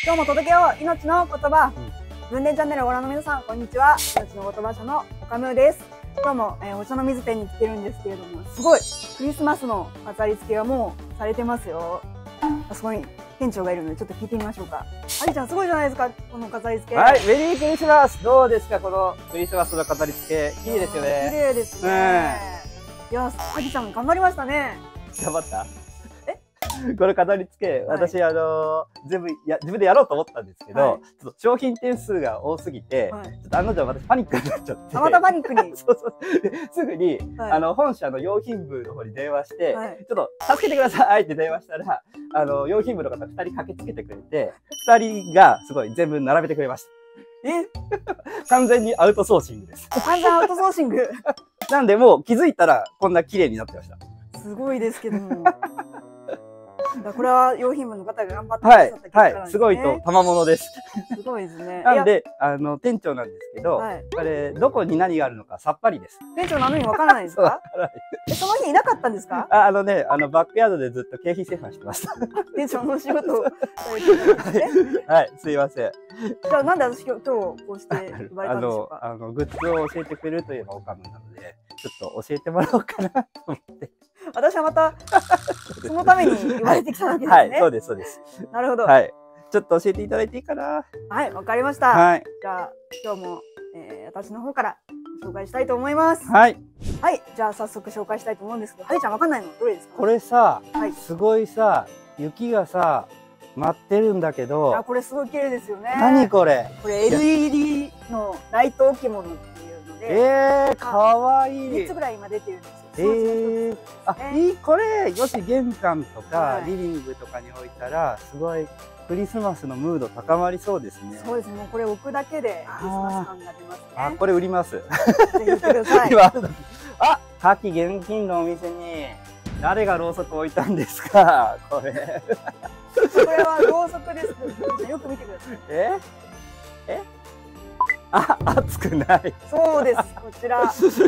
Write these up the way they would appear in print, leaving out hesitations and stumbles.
今日も届けよう命の言葉。文伝チャンネルをご覧の皆さん、こんにちは。命の言葉社の岡ムーです。今日も、お茶の水店に来てるんですけれども、すごいクリスマスの飾り付けがもうされてますよ。あそこに店長がいるのでちょっと聞いてみましょうか。ありちゃんすごいじゃないですか、この飾り付け。 はい、メリークリスマス。どうですか、このクリスマスの飾り付け。綺麗ですよね。 綺麗ですね。いや、ありちゃん頑張りましたね。 頑張った。これ飾り付け、私全部自分でやろうと思ったんですけど、ちょっと商品点数が多すぎて、ちょっと案の定私パニックになっちゃって。 またパニックに。 そうそう。すぐに本社の用品部の方に電話して、ちょっと助けてくださいって電話したら、用品部の方2人駆けつけてくれて、2人がすごい全部並べてくれました。完全にアウトソーシングです。 完全アウトソーシング。 なんでもう気づいたらこんな綺麗になってました。 すごいですけども。これは用品部の方が頑張ってくださった結果なんですね。 はい、すごいと賜物です。 すごいですね。 なんで店長なんですけど、これどこに何があるのかさっぱりです。 店長なのにわからないですか？その日いなかったんですか？ バックヤードでずっと経費清算してました。 店長の仕事をされてたんですね。 はい、すいません。 じゃあなんで私今日こうして呼ばれたんでしょうか？ グッズを教えてくれるといえばオカムなので、ちょっと教えてもらおうかなと思って。 私はまたそのために言われてきたわけですね。 はい、そうですそうです。 なるほど。 はい、ちょっと教えていただいていいかな。 はい、わかりました。 はい。 じゃあ今日も私の方から紹介したいと思います。 はい。 はい、じゃあ早速紹介したいと思うんですけど、はりちゃんわかんないのどれですか？ これさ、すごいさ、雪がさ舞ってるんだけど。 あ、これすごい綺麗ですよね。 何これ？ これ LED のライト置物っていうので。 かわいい。 3つぐらい今出てるんですよ。 これ、よし玄関とかリビングとかに置いたら、すごいクリスマスのムード高まりそうですね。 そうですね。これ置くだけでクリスマス感が出ますね。 あ、これ売ります。ぜひ売ってください。 あ、夏季現金のお店に誰がろうそく置いたんですか、これ。 これはろうそくです。よく見てください。 あ、熱くない。 そうです。こちら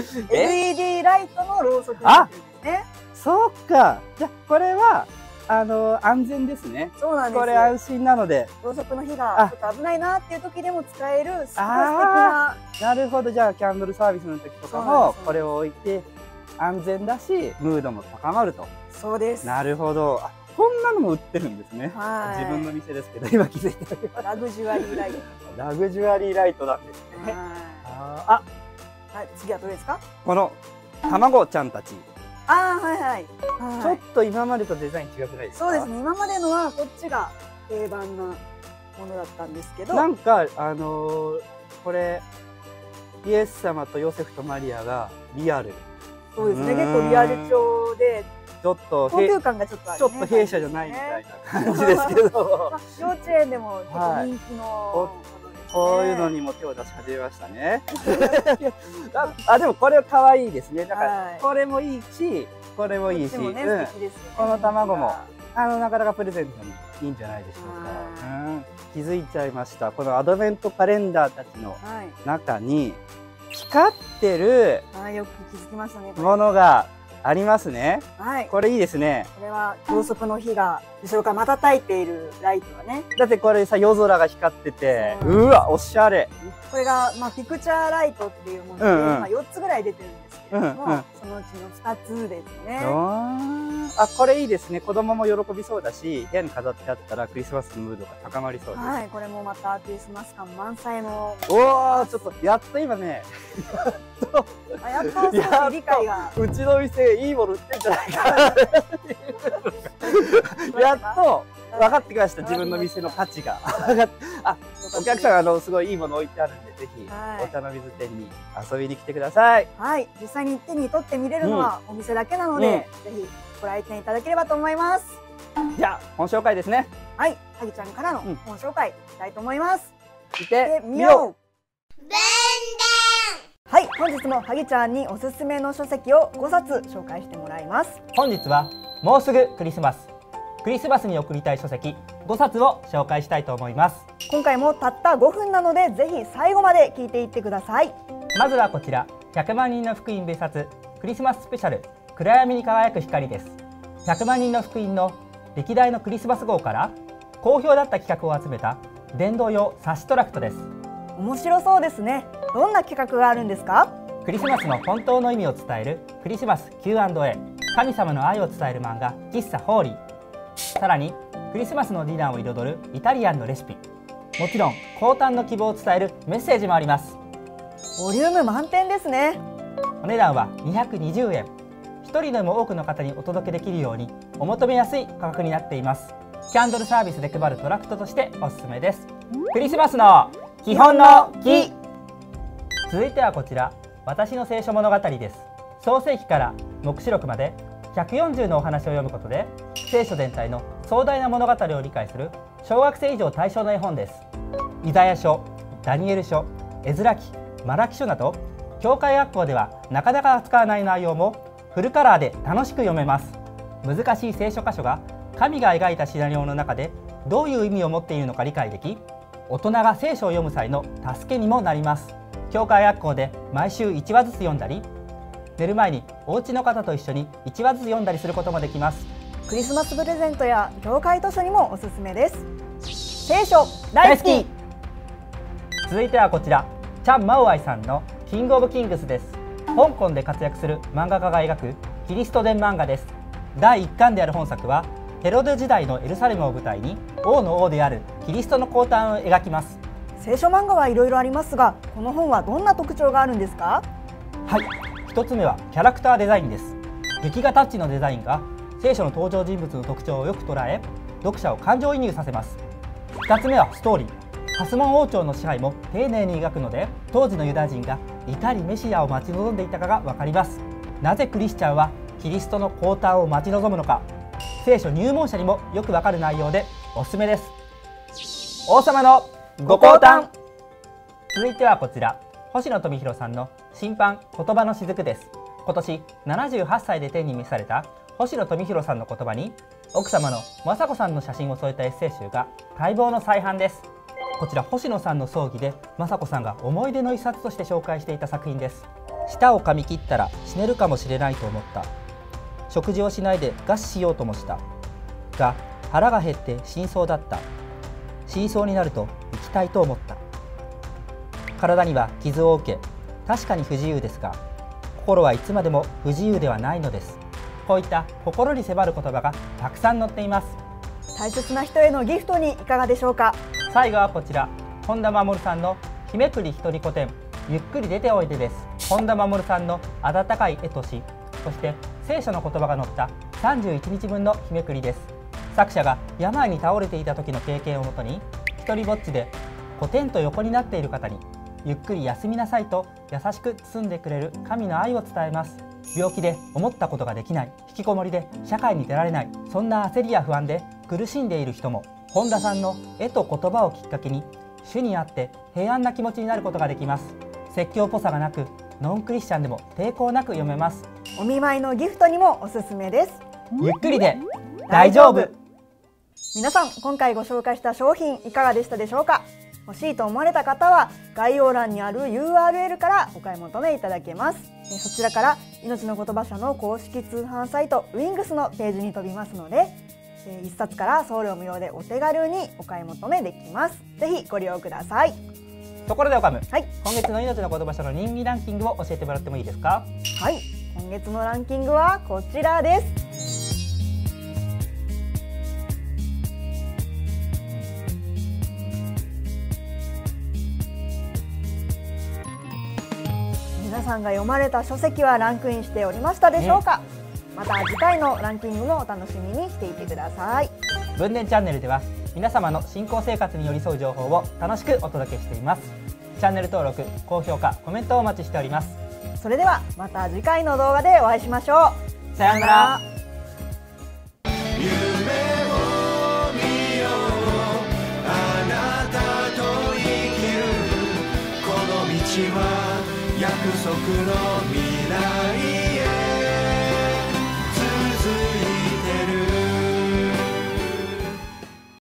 LED ライトのろうそくですね。 そっか。じゃこれは安全ですね。 そうなんです。 これ安心なので。 ろうそくの火がちょっと危ないなっていう時でも使えるすごい素敵な。 なるほど。じゃあキャンドルサービスの時とかもこれを置いて安全だしムードも高まると。 そうです。 なるほど。こんなのも売ってるんですね。自分の店ですけど今気づいてる。 ラグジュアリーライト。 ラグジュアリーライトなんですね。 はい、次はどれですか？ この卵ちゃんたち。 はいはい。 ちょっと今までとデザイン違くないですか？ そうですね。今までのはこっちが定番なものだったんですけど。 なんかこれイエス様とヨセフとマリアがリアル。 そうですね。結構リアル調で。 ちょっと高級感がちょっとある、 ちょっと弊社じゃないみたいな感じですけど幼稚園でも結構人気のこういうのにも手を出し始めましたね。でもこれは可愛いですね。だからこれもいいしこれもいいし、この卵もなかなかプレゼントにいいんじゃないでしょうか。気づいちゃいました。このアドベントカレンダーたちの中に光ってるよく気づきましたね。 ものがありますね。これいいですね。 これはろうそくの火が後ろから瞬いているライトがね。 だってこれさ夜空が光ってて、うわおしゃれ。 これがピクチャーライトっていうもので4つぐらい出てるんですけれども、そのうちの2つですね。 これいいですね。子供も喜びそうだし、部屋に飾ってあったらクリスマスのムードが高まりそうです。 はい、これもまたクリスマス感満載の。 ちょっとやっと今ね。 やっと少し理解が。 うちの店いいもの売ってんじゃないかな。やっと分かってきました。自分の店の価値が。お客さんすごいいいもの置いてあるんで、ぜひお茶の水店に遊びに来てください。 はい、実際に手に取って見れるのはお店だけなので、ぜひご来店いただければと思います。 じゃあ本紹介ですね。 はい、はぎちゃんからの本紹介したいと思います。 見てみよう。 はい、本日もはぎちゃんにおすすめの書籍を5冊紹介してもらいます。 本日はもうすぐクリスマス。クリスマスに送りたい書籍5冊を紹介したいと思います。 今回もたった5分なのでぜひ最後まで聞いていってください。 まずはこちら100万人の福音別冊クリスマススペシャル暗闇に輝く光です。100万人の福音の歴代のクリスマス号から好評だった企画を集めた電動用冊子トラクトです。 面白そうですね。どんな企画があるんですか？ クリスマスの本当の意味を伝えるクリスマス Q&A、 神様の愛を伝える漫画喫茶ホーリー、さらにクリスマスのディナーを彩るイタリアンのレシピ、もちろん降誕の希望を伝えるメッセージもあります。 ボリューム満点ですね。 お値段は220円。一人でも多くの方にお届けできるようにお求めやすい価格になっています。キャンドルサービスで配るトラクトとしておすすめです。クリスマスの基本の木。続いてはこちら、私の聖書物語です。創世記から黙示録まで140のお話を読むことで聖書全体の壮大な物語を理解する小学生以上対象の絵本です。イザヤ書、ダニエル書、エズラ記、マラキ書など教会学校ではなかなか扱わない内容もフルカラーで楽しく読めます。難しい聖書箇所が神が描いたシナリオの中でどういう意味を持っているのか理解でき、大人が聖書を読む際の助けにもなります。教会学校で毎週1話ずつ読んだり、寝る前にお家の方と一緒に1話ずつ読んだりすることもできます。 クリスマスプレゼントや教会図書にもおすすめです。聖書大好き。 続いてはこちら、チャン・マオアイさんのキングオブキングスです。香港で活躍する漫画家が描くキリスト伝漫画です。第1巻である本作はヘロデ時代のエルサレムを舞台に王の王であるキリストの降誕を描きます。 聖書漫画はいろいろありますが、この本はどんな特徴があるんですか？ はい、一つ目はキャラクターデザインです。劇画タッチのデザインが聖書の登場人物の特徴をよく捉え、読者を感情移入させます。2つ目はストーリー。ハスモン王朝の支配も丁寧に描くので、当時のユダヤ人がいかにメシアを待ち望んでいたかが分かります。なぜクリスチャンはキリストの降誕を待ち望むのか、聖書入門者にもよく分かる内容でおすすめです。王様のご降誕。続いてはこちら、星野富弘さんの新版言葉の雫です。今年78歳で天に召された星野富弘さんの言葉に奥様の雅子さんの写真を添えたエッセイ集が待望の再版です。こちら星野さんの葬儀で雅子さんが思い出の一冊として紹介していた作品です。舌を噛み切ったら死ねるかもしれないと思った。食事をしないで餓死しようともしたが、腹が減って死にそうだった。死にそうになると生きたいと思った。体には傷を受け、確かに不自由ですが、心はいつまでも不自由ではないのです。こういった心に迫る言葉がたくさん載っています。 大切な人へのギフトにいかがでしょうか？ 最後はこちら、本田守さんの日めくり一人古典、ゆっくり出ておいでです。本田守さんの温かい絵と詩、そして聖書の言葉が載った31日分の日めくりです。作者が病に倒れていた時の経験をもとに、一人ぼっちでコテンと横になっている方にゆっくり休みなさいと優しく包んでくれる神の愛を伝えます。病気で思ったことができない、引きこもりで社会に出られない、そんな焦りや不安で苦しんでいる人も、本田さんの絵と言葉をきっかけに主にあって平安な気持ちになることができます。説教っぽさがなく、ノンクリスチャンでも抵抗なく読めます。 お見舞いのギフトにもおすすめです。 ゆっくりで大丈夫。 皆さん、今回ご紹介した商品いかがでしたでしょうか？欲しいと思われた方は概要欄にある URL からお買い求めいただけます。そちらから命の言葉社の公式通販サイト Wings のページに飛びますので、1冊から送料無料でお手軽にお買い求めできます。ぜひご利用ください。 ところでオカム、 はい、 今月の命の言葉社の人気ランキングを教えてもらってもいいですか？ はい、今月のランキングはこちらです。皆さんが読まれた書籍はランクインしておりましたでしょうか？また次回のランキングもお楽しみにしていてください。 文伝チャンネルでは皆様の信仰生活に寄り添う情報を楽しくお届けしています。チャンネル登録、高評価、コメントをお待ちしております。 それではまた次回の動画でお会いしましょう。 さようなら。 夢を見よう、あなたと生きるこの道は約束の未来へ